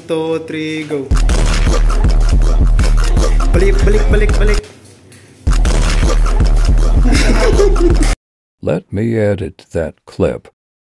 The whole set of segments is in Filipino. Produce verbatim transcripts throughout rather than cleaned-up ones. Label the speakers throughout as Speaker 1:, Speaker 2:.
Speaker 1: two, three, go. Balik, balik, balik, balik.
Speaker 2: Let me edit that clip.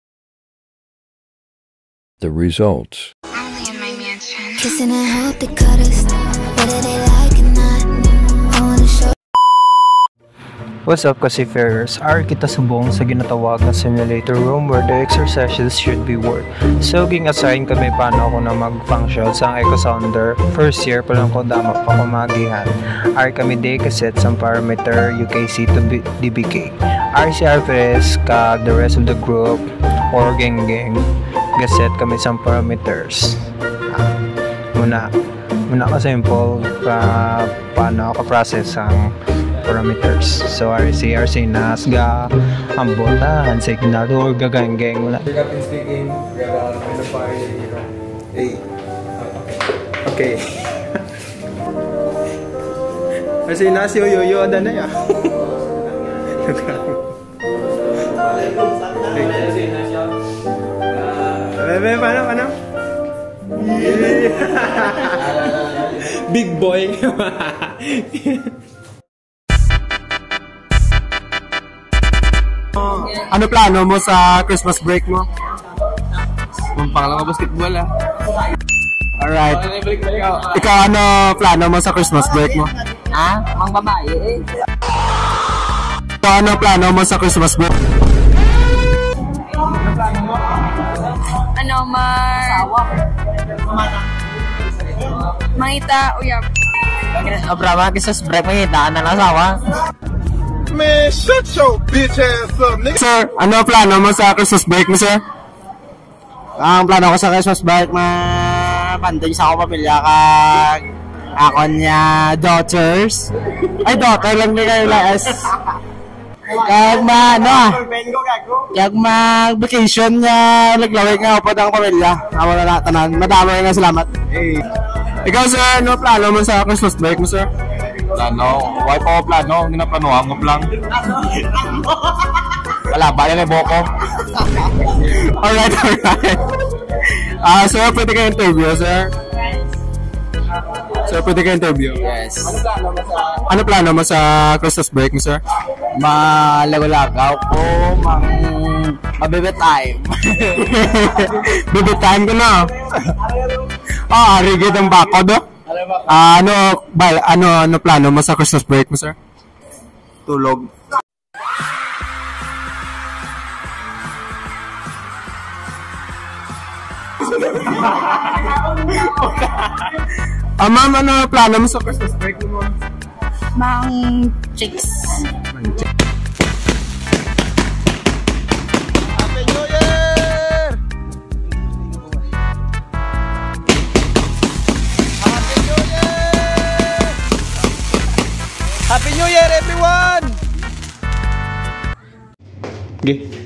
Speaker 2: The results.
Speaker 3: Only in my mansion. Kissing and hope they cut us. Whether they like or not. I wanna show.
Speaker 4: What's up ka-seafarers? Ari kita subong sa ginatawag na simulator room where the exercises should be worked. So, ging-assign kami paano ako na mag-function sa eco sounder. First year pa lang ko dama pa kumagihan. Ari kami day kaset sa parameter U K C to D B K. Ari si Alvarez ka the rest of the group or gang-gang. Gaset kami sa parameters. Ah, muna, muna ka simple pa paano ako process ang parameters. So R C R C nasga ang botahan signal or gaganggang wala.
Speaker 1: Captain speaking, we have a modifier here. Hey. Okay. Kasi nasi yo-yo ada na ya. Bebe, paano, paano? Big boy.
Speaker 5: Ano plano mo sa Christmas break mo?
Speaker 6: Mumpang lang ang basketball ah.
Speaker 5: Alright. Ikaw ano plano mo sa Christmas break mo?
Speaker 6: Ha? Mang babae eh.
Speaker 5: Ikaw ano plano mo sa Christmas break?
Speaker 7: Ano, mar... Mangita, uyab.
Speaker 6: Abrama, Christmas break, mangita ka na nasawa.
Speaker 8: Man, shut your bitch ass up, nigga.
Speaker 5: Sir, ano plano mo sa Christmas break mo, sir? Ang plano ko sa Christmas break, ma... Panday sa ako pamilya kag... Ako niya daughters. Ay, daughter lang nila yung kag ma, ano ah. Kag mag-vacation niya, naglaway nga upod ang pamilya. Ako na natanan. Madami nga salamat. Hey. Ikaw, sir, ano plano mo sa Christmas break mo, sir?
Speaker 6: Plano? Why pa ako plano? Hindi na plano, hangop lang. Wala, bali na yung boko.
Speaker 5: Alright, alright. Ah, uh, sir, pwede ka interview, sir? Sir, pwede ka interview?
Speaker 6: Yes.
Speaker 5: Ano plano mo sa Christmas break mo, sir?
Speaker 6: Malagaw-lagaw ko, mang... Mabebe time.
Speaker 5: Bebe time ko na. Ah, rigid ang bako do. Ah, ano, bal, ano, ano plano mo sa Christmas break mo, sir?
Speaker 6: Tulog.
Speaker 5: Ah, ma'am, ano plano mo sa Christmas break mo, ma'am?
Speaker 7: Mang chicks.
Speaker 8: Happy New Year! Happy New Year! Happy New Year, everyone!
Speaker 1: Okay.